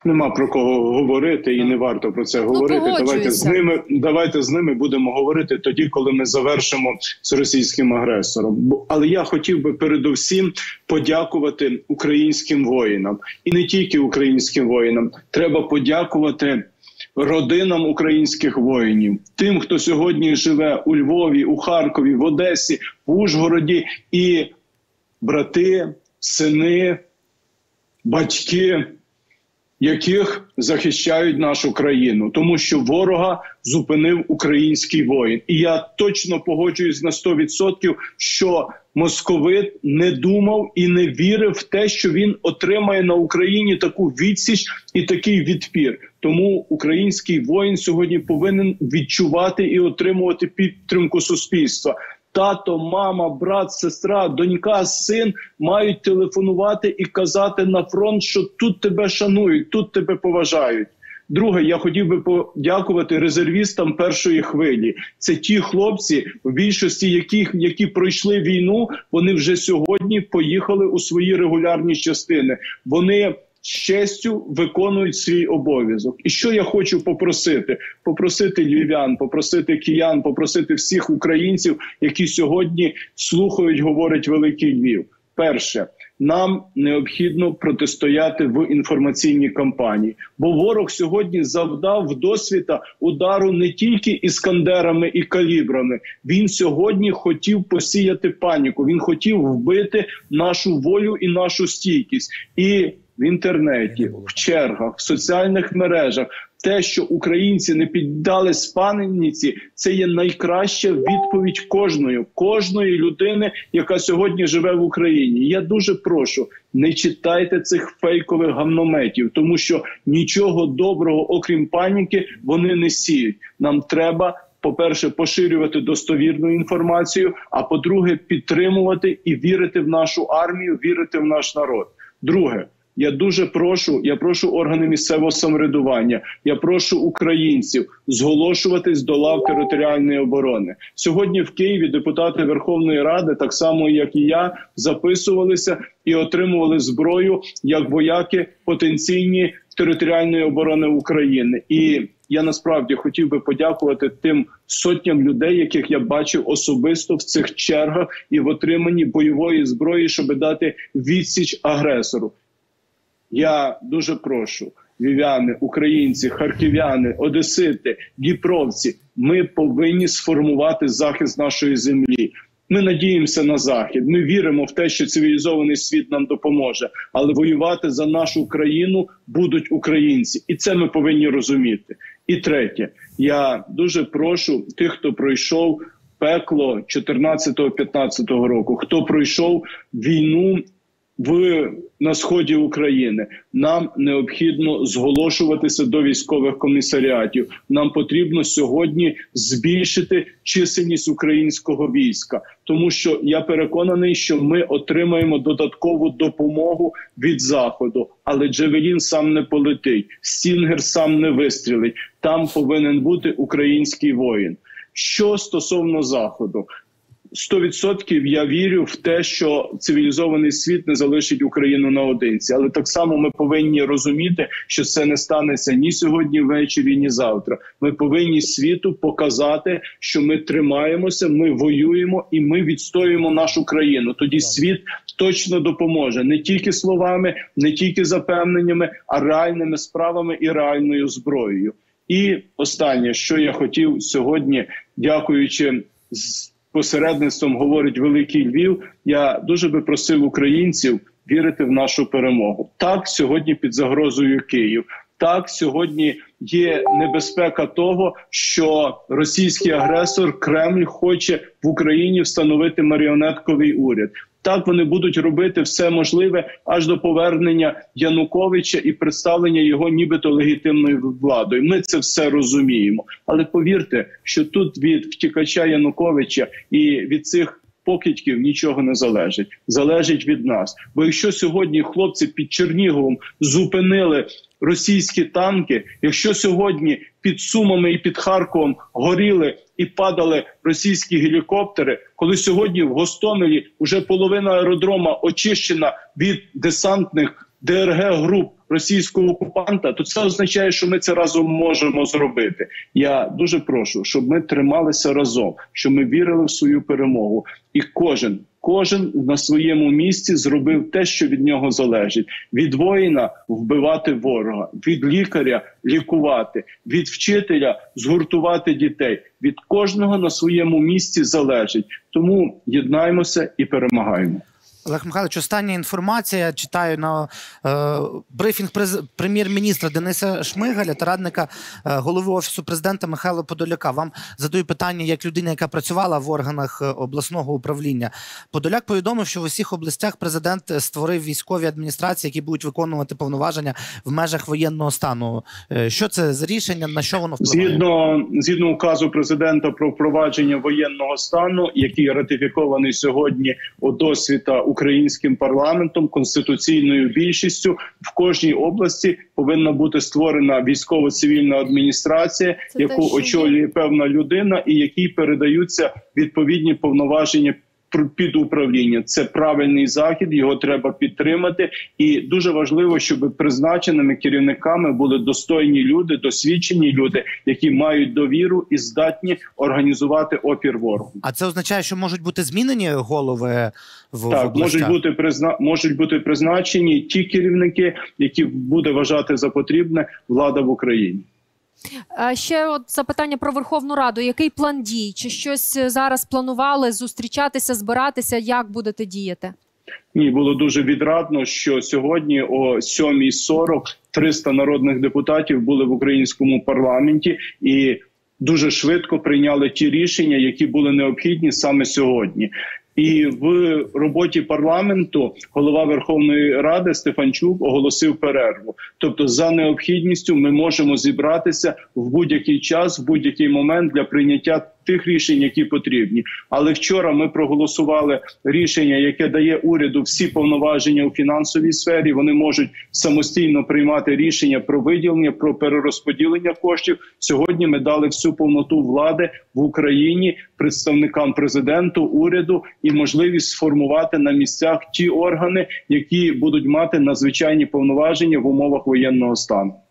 Нема про кого говорити і не варто про це говорити. Давайте з ними будемо говорити тоді, коли ми завершимо з російським агресором. Але я хотів би передусім подякувати українським воїнам. І не тільки українським воїнам. Треба подякувати родинам українських воїнів. Тим, хто сьогодні живе у Львові, у Харкові, в Одесі, в Ужгороді. І брати, сини, батьки, яких захищають нашу країну. Тому що ворога зупинив український воїн. І я точно погоджуюсь на 100%, що московит не думав і не вірив в те, що він отримає на Україні таку відсіч і такий відпір. Тому український воїн сьогодні повинен відчувати і отримувати підтримку суспільства. Тато, мама, брат, сестра, донька, син мають телефонувати і казати на фронт, що тут тебе шанують, тут тебе поважають. Друге, я хотів би подякувати резервістам першої хвилі. Це ті хлопці, в більшості які пройшли війну, вони вже сьогодні поїхали у свої регулярні частини. Вони з честю виконують свій обов'язок. І що я хочу попросити? Попросити львів'ян, попросити киян, попросити всіх українців, які сьогодні слухають, говорить Великий Львів. Перше, нам необхідно протистояти в інформаційній кампанії. Бо ворог сьогодні завдав вдосвіта удару не тільки іскандерами і калібрами. Він сьогодні хотів посіяти паніку. Він хотів вбити нашу волю і нашу стійкість. І в інтернеті, в чергах, в соціальних мережах те, що українці не піддались паніці, це є найкраща відповідь кожної людини, яка сьогодні живе в Україні. Я дуже прошу, не читайте цих фейкових гамнометів, тому що нічого доброго, окрім паніки, вони не сіють. Нам треба, по-перше, поширювати достовірну інформацію, а по-друге, підтримувати і вірити в нашу армію, вірити в наш народ. Друге, я прошу органи місцевого самоврядування, я прошу українців зголошуватись до лав територіальної оборони. Сьогодні в Києві депутати Верховної Ради, так само як і я, записувалися і отримували зброю як вояки потенційні територіальної оборони України. І я насправді хотів би подякувати тим сотням людей, яких я бачив особисто в цих чергах і в отриманні бойової зброї, щоб дати відсіч агресору. Я дуже прошу, львів'яни, українці, харків'яни, одесити, дніпровці, ми повинні сформувати захист нашої землі. Ми надіємося на Захід, ми віримо в те, що цивілізований світ нам допоможе, але воювати за нашу країну будуть українці. І це ми повинні розуміти. І третє, я дуже прошу тих, хто пройшов пекло 14-15 року, хто пройшов війну на сході України. Нам необхідно зголошуватися до військових комісаріатів. Нам потрібно сьогодні збільшити чисельність українського війська. Тому що я переконаний, що ми отримаємо додаткову допомогу від Заходу. Але Джавелін сам не полетить, Стінгер сам не вистрілить. Там повинен бути український воїн. Що стосовно Заходу? 100% я вірю в те, що цивілізований світ не залишить Україну наодинці. Але так само ми повинні розуміти, що це не станеться ні сьогодні ввечері, ні завтра. Ми повинні світу показати, що ми тримаємося, ми воюємо і ми відстоюємо нашу країну. Тоді світ точно допоможе. Не тільки словами, не тільки запевненнями, а реальними справами і реальною зброєю. І останнє, що я хотів сьогодні, дякуючи посередництвом говорить Великий Львів, я дуже би просив українців вірити в нашу перемогу. Так, сьогодні під загрозою Київ. Так, сьогодні є небезпека того, що російський агресор Кремль хоче в Україні встановити маріонетковий уряд. Так, вони будуть робити все можливе аж до повернення Януковича і представлення його нібито легітимною владою. Ми це все розуміємо. Але повірте, що тут від втікача Януковича і від цих покидьків нічого не залежить. Залежить від нас. Бо якщо сьогодні хлопці під Черніговом зупинили російські танки, якщо сьогодні під Сумами і під Харковом горіли і падали російські гелікоптери, коли сьогодні в Гостомелі вже половина аеродрома очищена від десантних ДРГ-груп російського окупанта, то це означає, що ми це разом можемо зробити. Я дуже прошу, щоб ми трималися разом, щоб ми вірили в свою перемогу. І кожен на своєму місці зробив те, що від нього залежить. Від воїна вбивати ворога, від лікаря лікувати, від вчителя згуртувати дітей. Від кожного на своєму місці залежить. Тому єднаємося і перемагаємо. Олег Михайлович, остання інформація. Читаю на брифінг прем'єр-міністра Дениса Шмигаля та радника голови Офісу президента Михайла Подоляка. Вам задаю питання як людина, яка працювала в органах обласного управління. Подоляк повідомив, що в усіх областях президент створив військові адміністрації, які будуть виконувати повноваження в межах воєнного стану. Що це за рішення, на що воно впливає? Згідно указу президента про впровадження воєнного стану, який ратифікований сьогодні досвіта українським парламентом, конституційною більшістю, в кожній області повинна бути створена військово-цивільна адміністрація, яку очолює певна людина і якій передаються відповідні повноваження під управління. Це правильний захід, його треба підтримати. І дуже важливо, щоб призначеними керівниками були достойні люди, досвідчені люди, які мають довіру і здатні організувати опір ворогу. А це означає, що можуть бути змінені голови в областях? Можуть бути призначені ті керівники, які буде вважати за потрібне влада в Україні. Ще от запитання про Верховну Раду. Який план дій? Чи щось зараз планували зустрічатися, збиратися? Як будете діяти? Ні, було дуже відрадно, що сьогодні о 7:40 300 народних депутатів були в українському парламенті і дуже швидко прийняли ті рішення, які були необхідні саме сьогодні. І в роботі парламенту голова Верховної Ради Стефанчук оголосив перерву. Тобто за необхідністю ми можемо зібратися в будь-який час, в будь-який момент для прийняття тих рішень, які потрібні. Але вчора ми проголосували рішення, яке дає уряду всі повноваження у фінансовій сфері. Вони можуть самостійно приймати рішення про виділення, про перерозподілення коштів. Сьогодні ми дали всю повноту влади в Україні представникам президенту, уряду і можливість сформувати на місцях ті органи, які будуть мати надзвичайні повноваження в умовах воєнного стану.